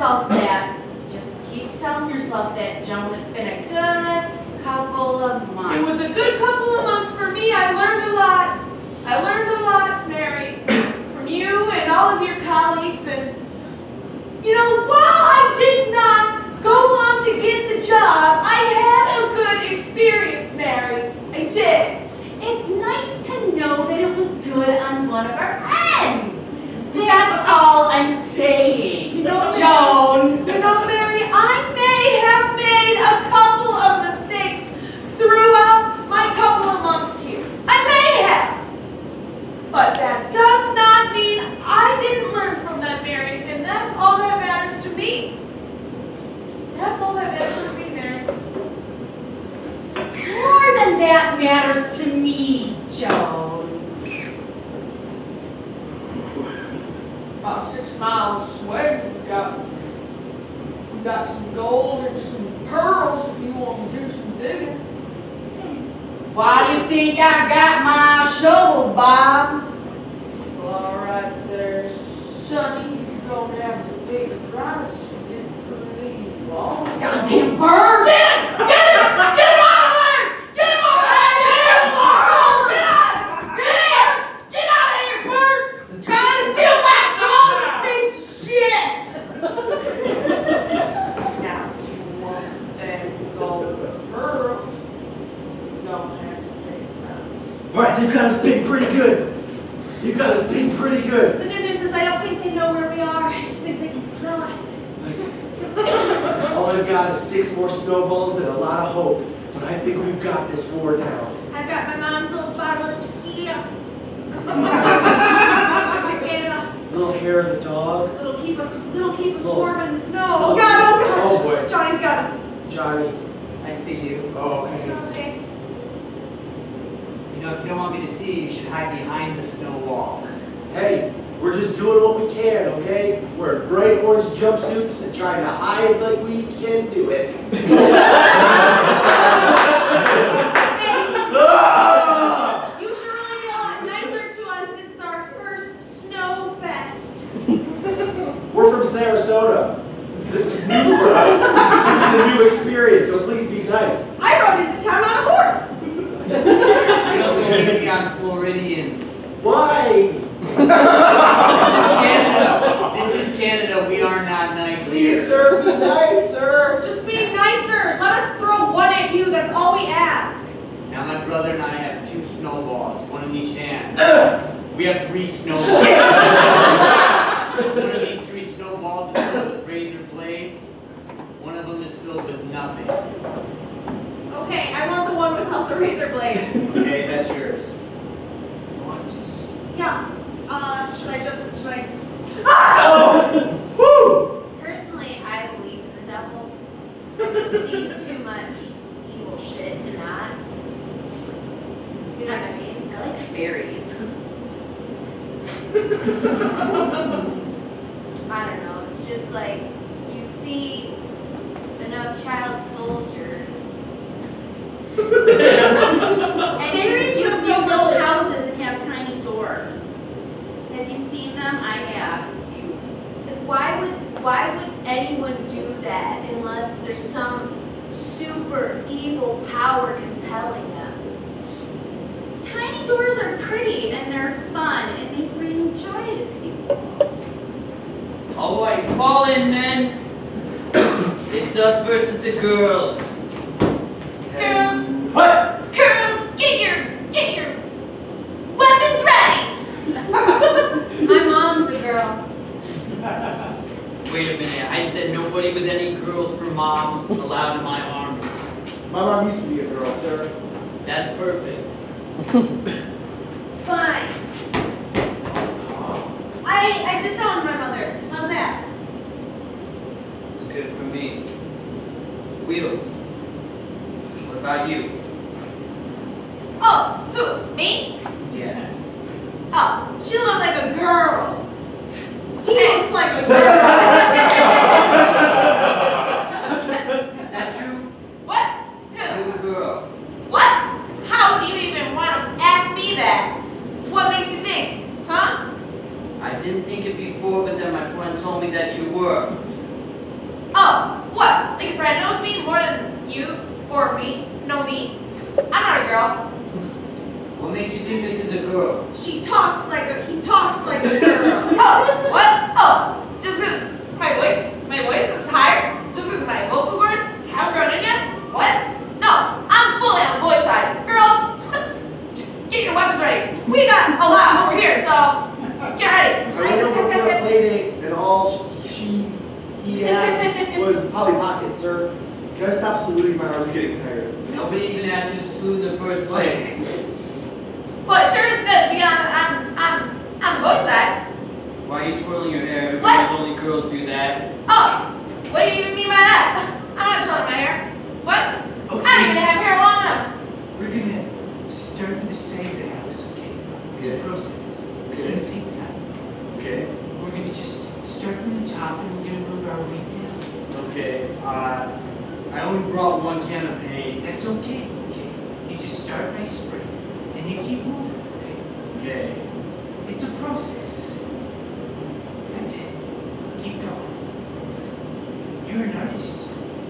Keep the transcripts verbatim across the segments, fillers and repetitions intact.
yourself that. Just keep telling yourself that, Joan. It's been a good couple of months. It was a good couple of months for me. I learned a lot. I learned a lot, Mary, from you and all of your colleagues. And, you know, while I did not go on to get the job, I had a good experience, Mary. I did. It's nice to know that it was good on one of our ends. That's all I'm saying. You know, Joan. You know, Mary, I may have made a couple of mistakes throughout my couple of months here. I may have. But that does not mean I didn't learn from them, Mary, and that's all that matters to me. That's all that matters to me, Mary. More than that matters to me, Joan. About six miles away, we got, we got some gold and some pearls if you want to do some digging. Why do you think I got my shovel, Bob? Well, all right there, Sonny, you're going to have to pay the price to get through these walls. Goddamn bird! Get him! Get him! Get him out of there! Get him out of there! Get him! Get out! Get him! Get out of here, bird! Trying to steal my gold, big shit! Now, if you want that gold pearl, you're going to have to pay the price. All right, they've got us pinned pretty good. They've got us pinned pretty good. The good news is I don't think they know where we are. I just think they can smell us. All I've got is six more snowballs and a lot of hope. But I think we've got this war down. I've got my mom's old bottle of tequila. Tequila. Little hair of the dog. Little keep us, little keep us Little- warm in the snow. little- Oh God! Oh God! Oh, boy. Johnny's got us. Johnny. I see you. Oh, okay. Okay. You know, if you don't want me to see you, you should hide behind the snow wall. Hey, we're just doing what we can, okay? Wearing bright orange jumpsuits and trying to hide like we can do it. Ah! You should really be a lot nicer to us. This is our first snow fest. We're from Sarasota. This is new for us. This is a new experience, so please be nice. I rode into town on a horse. You don't go easy on Floridians. Why? This is Canada. This is Canada. We are not nice Please, here. sir, be nice, sir. Just be nicer. Let us throw one at you. That's all we ask. Now my brother and I have two snowballs, one in each hand. Ugh. We have three snowballs. One of these three snowballs is filled with razor blades. One of them is filled with nothing. Okay, I want the one without the razor blades. Okay, that's yours. Yeah. Uh, should I just, should I? Oh! Woo! Personally, I believe in the devil. I see too much evil shit to not. You know what I mean? I like fairies. I don't know. It's just like you see enough child soldiers. And fairies you build little houses and have tiny doors. Have you seen them? I have. It's beautiful. Why would why would anyone do that unless there's some super evil power compelling them? Tiny doors are pretty and they're fun and they bring joy to people. All right, fall in, men. It's us versus the girls. Girls, What? girls, get your, get your weapons ready. My mom's a girl. Wait a minute. I said nobody with any girls for moms allowed in my army. My mom used to be a girl, sir. That's perfect. Fine. I, I disowned my mother. How's that? It's good for me. Wheels. What about you? Oh, who? Me? Yeah. Oh, she looks like a girl. He looks like a girl. Is that true? What? Who? You a girl. What? How would you even want to ask me that? What makes you think? Huh? I didn't think it before, but then my friend told me that you were. think a friend knows me more than you or me know me. I'm not a girl. What makes you think this is a girl? She talks like a, he talks like a girl. Oh, what? Oh, just because my voice, my voice is higher? Just because my vocal cords haven't grown in yet? What? No, I'm fully on the boy side. Girls, get your weapons ready. We got a lot over here, so get ready. I went over for a play date and all she, he had was Polly Pocket, sir. Can I stop saluting? My arm's getting tired. Nobody even asked you to salute in the first place. Well, it sure is good to be on, on, on, on the boy side. Why are you twirling your hair? Everybody What? knows only girls do that. Oh, what do you even mean by that? I'm not twirling my hair. What? I don't Okay, even have hair long enough. we're gonna just start with the side of the house, okay? It's a Yeah. process. It's Yeah. gonna take time. Okay. We're gonna just start from the top and we're gonna move our way down. Okay, uh, I only brought one can of paint. That's okay, okay? You just start by spraying and you keep moving, okay? Okay. It's a process. That's it. Keep going. You're an artist.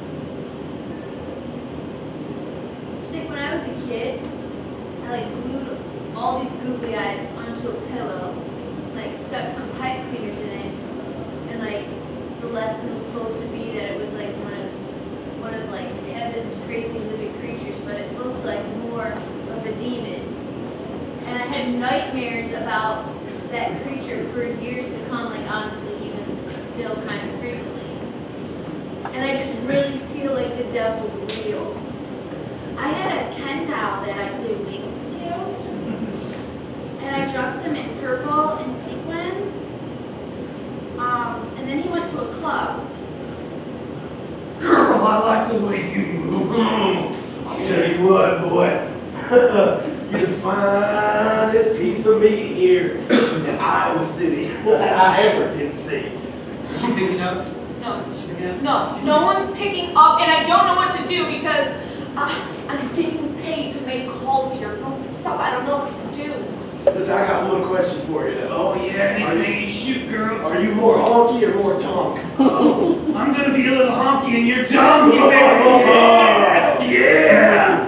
Just like when I was a kid, I like glued all these googly eyes onto a pillow, like stuck some pipe cleaners in it, and like the lesson was supposed to be that it was like one of one of like heaven's crazy living creatures, but it looked like more of a demon. And I had nightmares about that creature for years to come, like honestly, even still kind of frequently. And I just really feel like the devil's real. I had a Ken doll that I glued wings to, and I dressed him in purple and sequins. Um, and then he went to a club. Girl, I like the way you move. I'll tell you what, boy. You're the finest piece of meat here in Iowa City that I ever did see. Is she picking up? No, Is she picking up? no, no one's picking up, and I don't know what to do because I, I'm getting paid to make calls here. No, stop, I don't know what to do. Listen, I got one question for you. though. Oh yeah, anything you shoot, girl. Are you more honky or more tonk? Oh, I'm gonna be a little honky in your tongue, you baby. Yeah.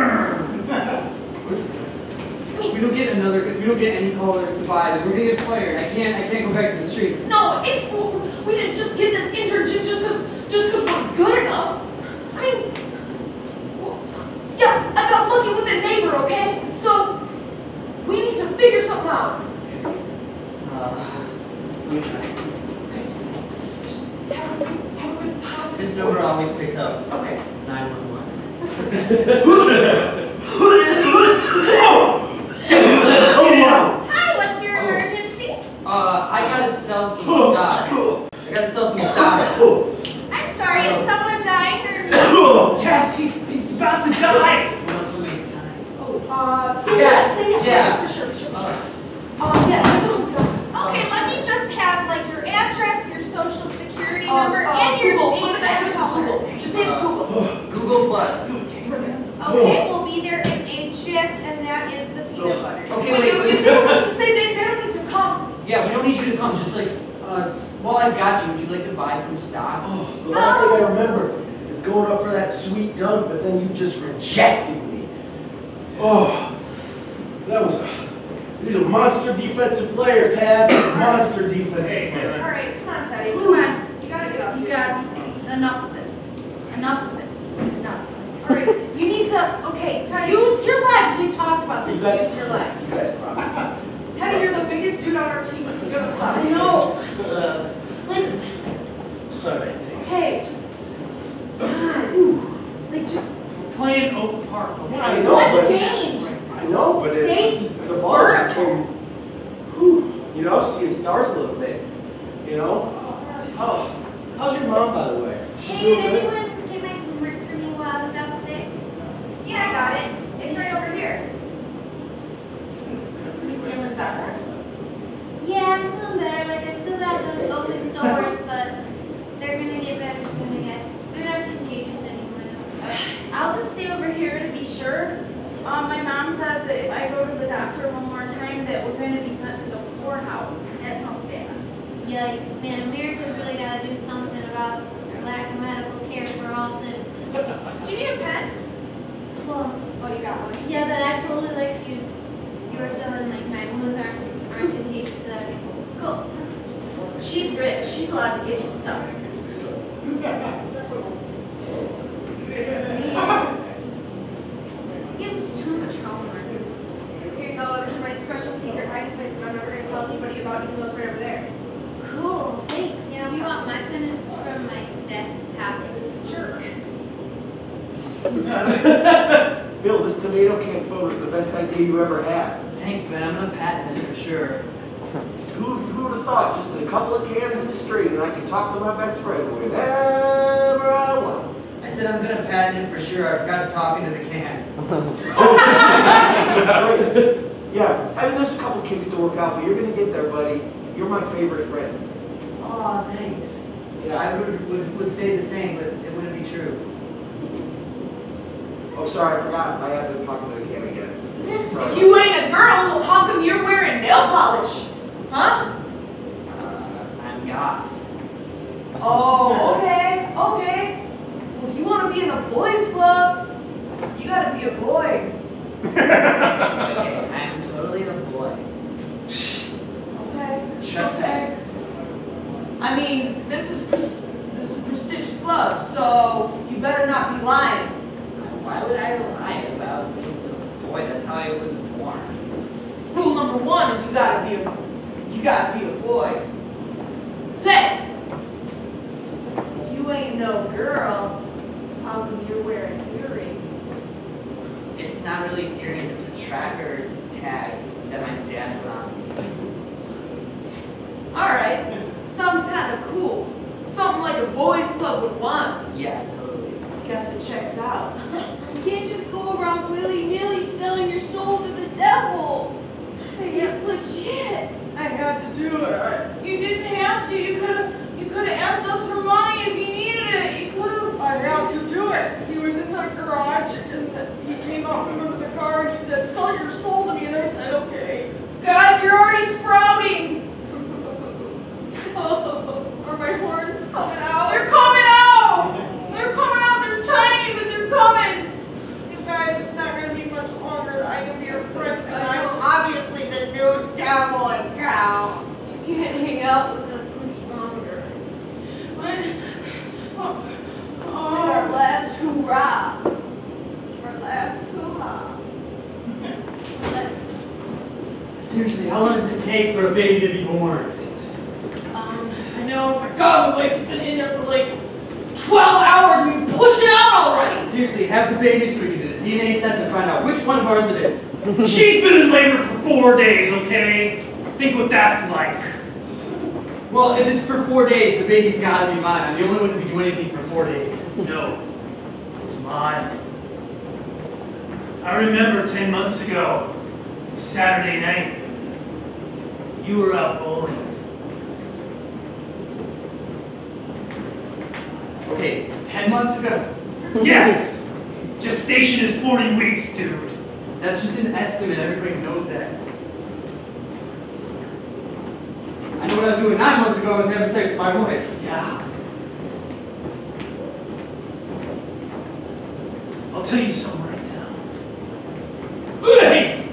If we don't get another, if we don't get any callers to buy, then we're gonna get fired. I can't, I can't go back to the streets. No, it, we didn't just get this internship just because just because we're good enough. I mean, well, yeah, I got lucky with a neighbor, okay? So, we need to figure something out. Uh, let me try. Just have a good, have a good positive This number voice. always picks up. Okay. nine one one. Hi, what's your emergency? Uh, I gotta sell some stock. I gotta sell some stock. I'm sorry, is someone dying or? Yes, he's he's about to die. Well, somebody's dying. Uh, Yes, yes, say that. yeah. For sure, for sure. Uh, Um, yes, that's what I'm saying. Okay, let me just have like your address, your social security Um, number, uh, and your Google. name What's an address and called color. Google? Just say it's Google. Google Plus. Okay, we'll be there in a jiff, and that is the peanut butter. Okay, Wait, wait. you, if they want to say they, they don't need to come. Yeah, we don't need you to come. Just like, uh, while I've got you, would you like to buy some stocks? Oh, the last thing I remember is going up for that sweet dunk, but then you just rejected me. Oh, that was a, he's a monster defensive player, Tab. Monster defensive player. All right, come on, Teddy, come on. You gotta get up. You got enough of this. Enough of this. Enough. All right, you need to. Okay, Teddy, use your legs. We've talked about this. You guys, Use your legs. you guys promise. Teddy, you're the biggest dude on our team. This is gonna suck. I know. Uh, Like, all right, thanks. okay, just. God. Like, just Playing Oak Park. Yeah, I know, one but game. I know, but it, Stay the ball just vertical. came. Whew, you know, seeing stars a little bit. You know. Oh, how's your mom, by the way? She's Hey, doing did good? anyone get my homework for me while I was out sick? Yeah, I got it. It's right over here. You feeling better? Yeah, I'm feeling better. Like, I still got those open sores, but they're gonna get better soon, I guess. They're not contagious anymore, though. I'll just stay over here to be sure. Um, my mom says that if I go to the doctor one more time, that we're going to be sent to the poorhouse. That sounds bad. Yikes, man. America's really gotta do something about our lack of medical care for all citizens. Do you need a pen? Well, Oh, you got one. yeah, but I totally like to use yours so and like my wounds aren't, aren't contagious, so that'd be cool. Cool. She's rich. She's allowed to give you stuff. Man. He gives too much homework. Here you go. This is my special secret hiding place that I'm never going to tell anybody about, even though it's right over there. Cool, thanks. Yeah. Do you want my pennants from my desktop? Sure. Bill, this tomato can photo is the best idea you ever had. Thanks, man. I'm gonna patent it for sure. Who, who would have thought just a couple of cans in the street and I could talk to my best friend whenever I want? I said I'm gonna patent it for sure. I forgot to talk into the can. That's great. Yeah, I mean, there's a couple kinks to work out, but you're gonna get there, buddy. You're my favorite friend. Oh, thanks. Yeah, I would, would, would say the same, but it wouldn't be true. Oh, sorry, I forgot. I have been talking to the can again. Sorry. You ain't a girl. Well, how come you're wearing nail polish? Huh? Uh, I'm goth. Oh, okay, okay. Well, if you want to be in a boys' club, you gotta be a boy. Okay, I'm totally a boy. Okay. Just okay. I mean, this is pres this is a prestigious club, so you better not be lying. Why would I lie about being a boy? That's how I was born. Rule number one is you gotta be a you gotta be a boy. Say, if you ain't no girl, how come you're wearing earrings? It's not really earrings, it's a tracker tag that my dad put on me. Alright, sounds kinda cool. Something like a boys' club would want. Yeah, totally. Guess it checks out. You can't just go around willy-nilly selling your soul to the devil. It's legit. I had to do it. You didn't have to. You could have. You could have asked us for money if you needed it. You could have. I had to do it. He was in the garage, and the, he came out from under the car, and he said, "Sell your soul to me," and I said, "Okay." God, you're already sprouting. Are my horns coming out? They're coming out. They're coming out. They're tiny, but they're coming. You guys, it's not gonna be much longer that I can be your friends, and I'm obviously the new devil and cow. You can't hang out with us much longer. When, oh, It's our last hoorah. our last hoo-ha. Seriously, how long does it take for a baby to be born? Um, I know, my God, the wife's been in there for like twelve hours and we push it out already. Seriously, have the baby so we can do the D N A test and find out which one of ours it is. She's been in labor for four days, okay? Think what that's like. Well, if it's for four days, the baby's gotta be mine. I'm the only one who can do anything for four days. No, it's mine. I remember ten months ago, it was Saturday night. You were out bowling. Okay, ten months ago. Yes! Gestation is forty weeks, dude. That's just an estimate, everybody knows that. I know what I was doing nine months ago, I was having sex with my wife. Yeah. I'll tell you something right now. Hey!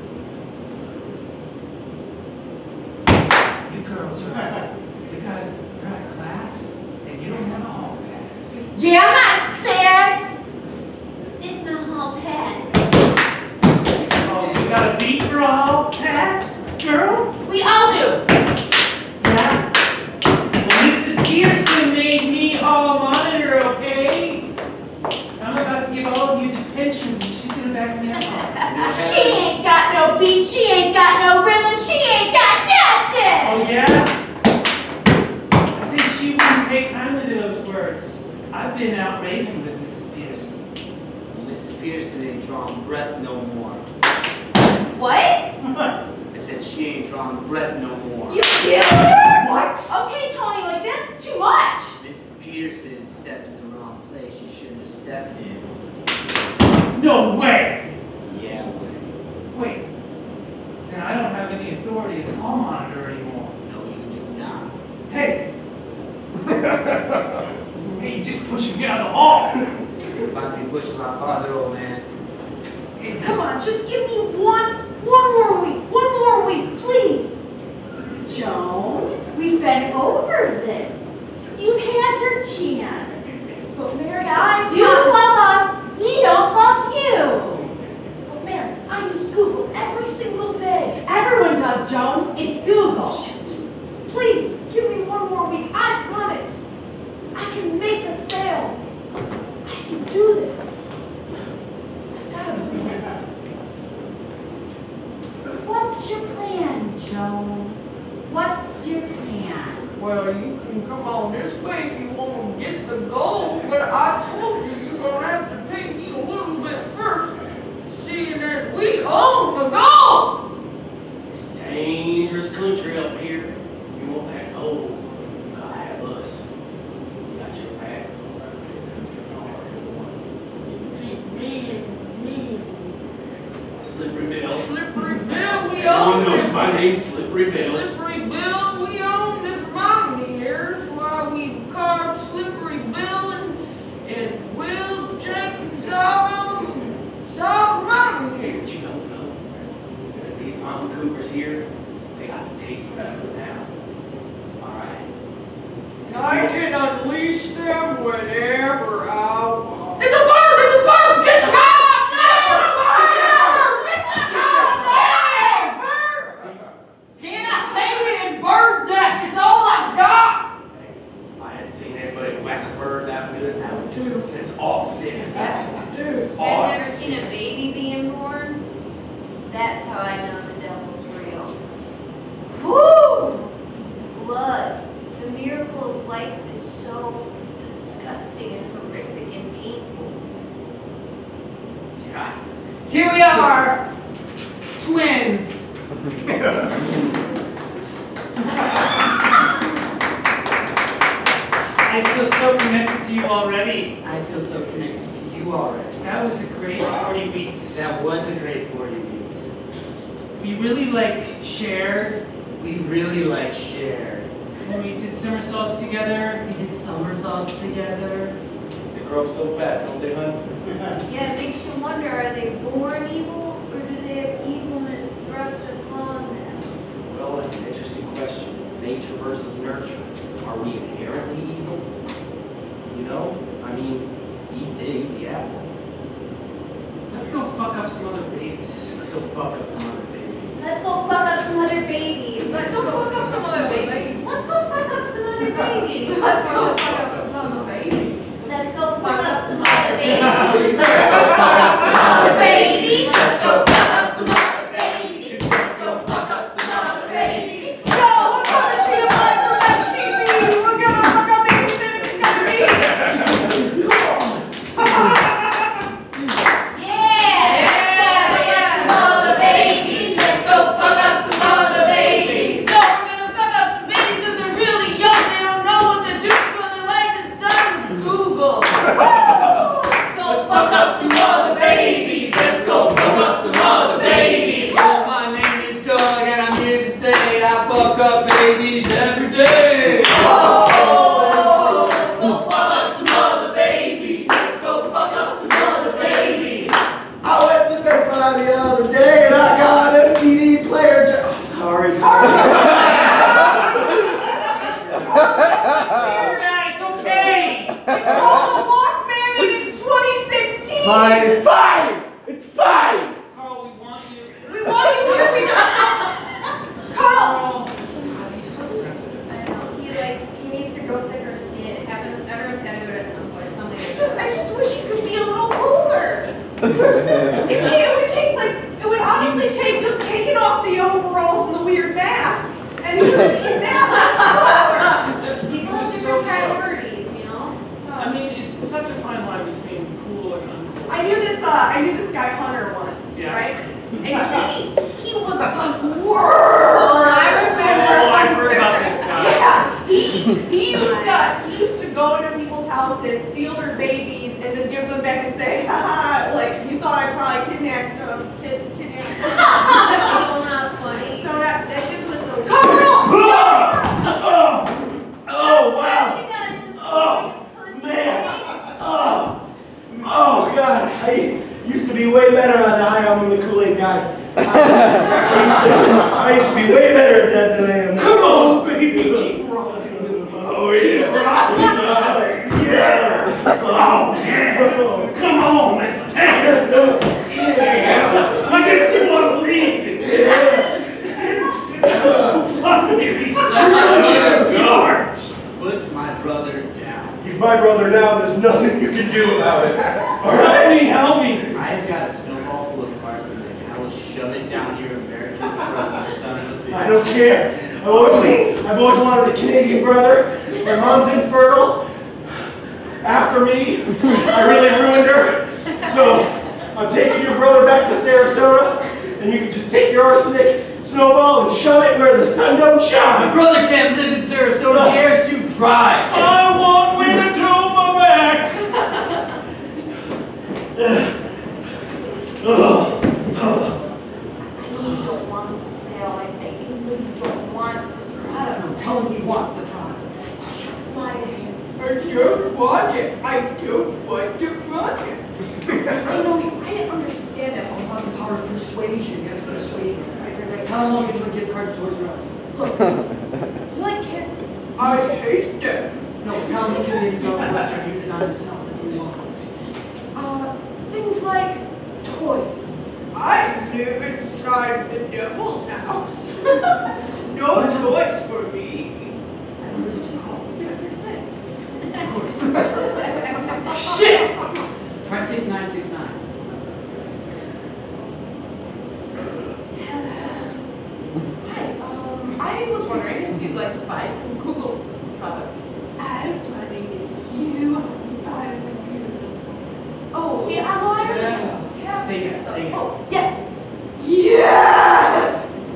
You girls are you got a, you're out of class and you don't have a hall pass. Yeah, my class. It's my hall pass. Oh, you got a beat for a hall pass, girl? We all do. Yeah. Well, Missus Peterson made me hall monitor, okay? I'm about to give all of you detentions and she's gonna back me up. She ain't got no beat. She ain't got no rhythm. She ain't got nothing. Oh yeah? I think she wouldn't take kindly to those words. I've been out raving with Missus Peterson. Well, Missus Peterson ain't drawing breath no more. What? I said she ain't drawing breath no more. You killed her? What? Okay, Tony, like that's too much. Missus Peterson stepped in the wrong place. She shouldn't have stepped in. No way! Yeah, way. Wait. Then I don't have any authority as hall monitor anymore. No, you do not. Hey! Hey, pushing my father, old man. Come on, just give me one, one more week, one more week, please. Joan, we've been over this. You've had your chance. But Mary, God, I you love us. We don't love you. But Mary, I use Google every single day. Everyone does, Joan. It's Google. Shit. Please, give me one more week. I promise. I can make a sale. I can do this. I've got a plan. What's your plan, Joan? What's your plan? Well, you can come on this way if you want to get the gold, but I told you you're going to have to pay me a little bit first, seeing as we own the gold. It's a dangerous country up here. You want that gold, you gotta have us. We got your back. See, me and me, Slippery Bill. Slippery Bill, we Everyone own knows this. my name's Slippery Bill. Slippery Bill, we own this mountain here. That's why we've carved Slippery Bill and, and Will Jenkins out on South Mountain See here. what you don't know. Because these mountain cougars here, they got the taste for it now. Alright? I can unleash them whenever I want. It's a bird! It's a bird! Get the bird! Can't pay me in bird death. It's all I've got. I hadn't seen anybody whack a bird that good now dude, since all six. Dude. You guys ever seen a baby being born? That's how I know the devil's real. Woo! Blood. The miracle of life is so disgusting and horrific and painful. Yeah. Here we are, twins. I feel so connected to you already. I feel so connected to you already. That was a great forty weeks. That was a great forty weeks. We really like shared. We really like shared. And we did somersaults together. We did somersaults together. They grow up so fast, don't they, hon? Yeah, it makes you wonder, are they born evil or do they have evilness thrust upon them? Well, that's an interesting question. It's nature versus nurture. Are we inherently evil? You know? I mean, Eve did eat the apple. Let's go fuck up some other babies. Let's go fuck up some other babies. Let's go fuck up some other babies. Let's go fuck up some other babies. Let's go fuck up some other babies. Let's go fuck up some other babies. Let's go fuck up some other babies. Let's go fuck up some other babies. Let's go fuck up some other babies. Let's go fuck up some other babies. Yo, we're coming to you live from M T V. We're gonna fuck up babies and it's gonna be cool. Yeah! Let's go fuck up some other babies. Let's go fuck up some other babies. So we're gonna fuck up some babies because they're really young. They don't know what to do until their life is done with Google. Let's go fuck up some other babies. Let's go fuck up some other babies. Oh, my name is Doug, and I'm here to say I fuck up babies every day. Oh, let's go fuck up some other babies. Let's go fuck up some other babies. I went to Best Buy the other day and I got a C D player. Jo- I'm sorry. Yeah, it's okay. It's called a Walkman and it's twenty sixteen. Fine, it's fine. It's fine. Carl, we want you. We want you here. We just Carl. Carl, God, he's so sensitive. I don't know. He like he needs to grow thicker skin. It happens. Everyone's got to do it at some point. Something. I just, I just wish you could be a little cooler. It, ta- it would take like, it would honestly was- take just taking off the overalls and the weird mask, and you would be that much cooler. People You're have so different close. priorities, you know. I mean, it's such a fine line between cool and uncool. I knew this uh, better dad than I am now. Come on, baby, keep rocking. Oh, yeah. Yeah. Oh, yeah. Come on, let's take it. Yeah. I guess you want to leave. Oh, baby. George. Put my brother down. He's my brother now. There's nothing you can do about it. All Help right? me, help me. I've got a snowball full of arsenic, and I will shove it down your American throat, you son of a bitch. I don't care. I've always, I've always wanted a Canadian brother. My mom's infertile. After me, I really ruined her. So I'm taking your brother back to Sarasota, and you can just take your arsenic snowball and shove it where the sun don't My shine. brother can't live in Sarasota. The air's too dry. I want winter to my back. Oh. I know you don't want this sale. I, I know you don't want this product. Tell him he wants the product. I can't lie to him. I don't want it. I don't want the product. I know you. I understand That's that. all about the power of persuasion. You have to persuade him. Right, right, right. Tell him I'll give him a gift card to Toys R Us. Look, do you like kids? I hate them. No, tell him he can maybe don't let her use it on himself if he wants. Uh, things like toys. I live inside the devil's house. No toys for me. What did you call Six six six. Of course. Shit. Try six nine six nine. Hi. Um, I was wondering if you'd like to buy some Google products. I was wondering if you would buy the Google. Oh, see, I'm a liar. Yeah. Say yes, say yes. Oh, yes. Yes!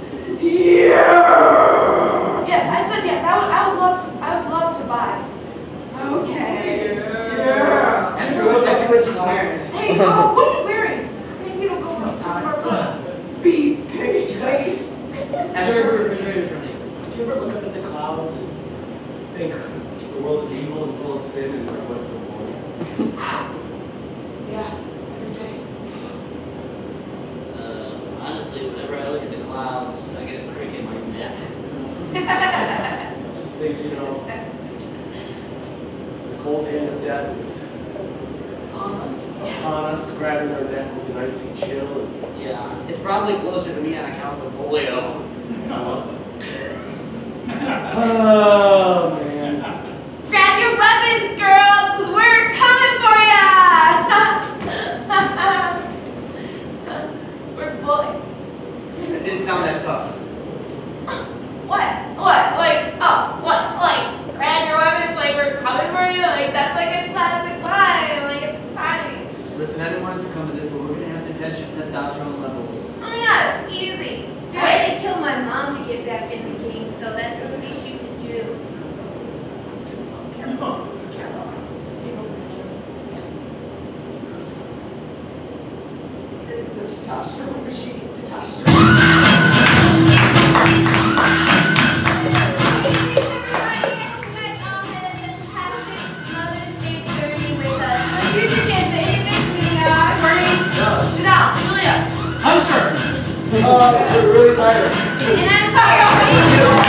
Yeah! Yes, I said yes. I would. I would love to. I would love to buy. Okay. Yeah. That's good. That's good. She's wearing. Hey, uh, what are you wearing? Maybe it'll go with some of our products. Beef pastries. That's where the refrigerator's running. Do you ever look up at the clouds and think the world is evil and full of sin and like, what's the point? Yeah, every day. Uh, honestly, whenever I look at the clouds, I get a crick in my neck. Just think, you know, the cold hand of death is On us. upon us, grabbing our neck with an icy chill. And, Yeah, it's probably closer to me on account of polio. oh, man. Grab your weapons, girls, because we're coming for ya! We're boys. That didn't sound that tough. What? What? Like, oh, what? Like, grab your weapons, like we're coming for you? Like, that's like a classic line. Like, it's funny. Listen, I didn't want it to come to this, but we're gonna have to test your testosterone levels. Oh my god, easy. Do I it. had to kill my mom to get back in the game, so that's the least you can do. Careful. Careful. This is the testosterone machine. Testosterone. Janelle, Julia. Hunter. Uh, we're really tired. And I'm sorry.